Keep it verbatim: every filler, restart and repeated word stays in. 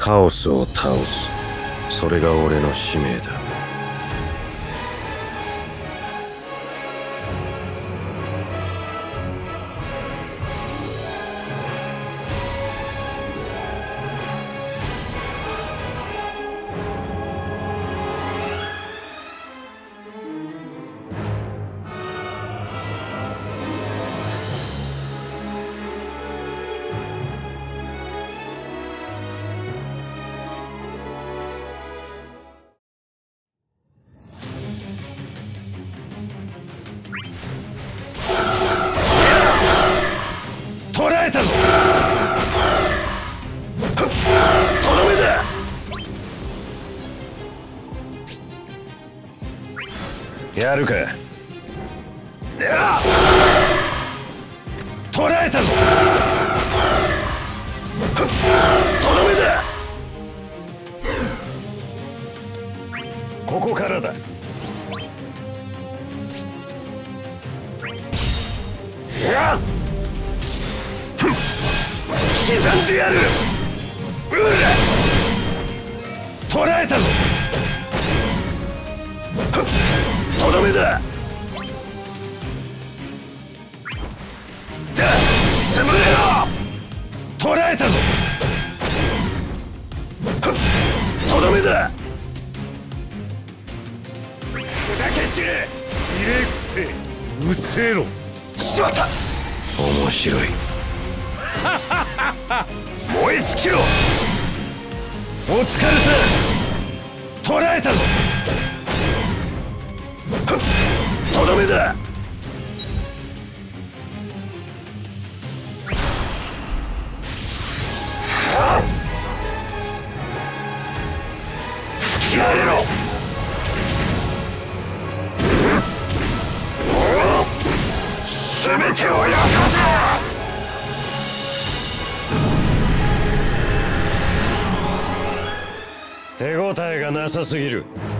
カオスを倒す。それが俺の使命だ。捕らえたぞ。とどめだ。やるか。捕らえたぞ。とどめだ。ここからだ。やっ刻んでやる。うら捕らえたぞ。とどめだ。だ潰れろ。捕らえたぞ。とどめだ。砕け散れ。異例くせえ。うっせえろ。しまった。面白い。燃え尽きろ。お疲れさ。捕らえたぞ。とどめだ。吹き荒れろ。全てを焼かせ。手応えがなさすぎる。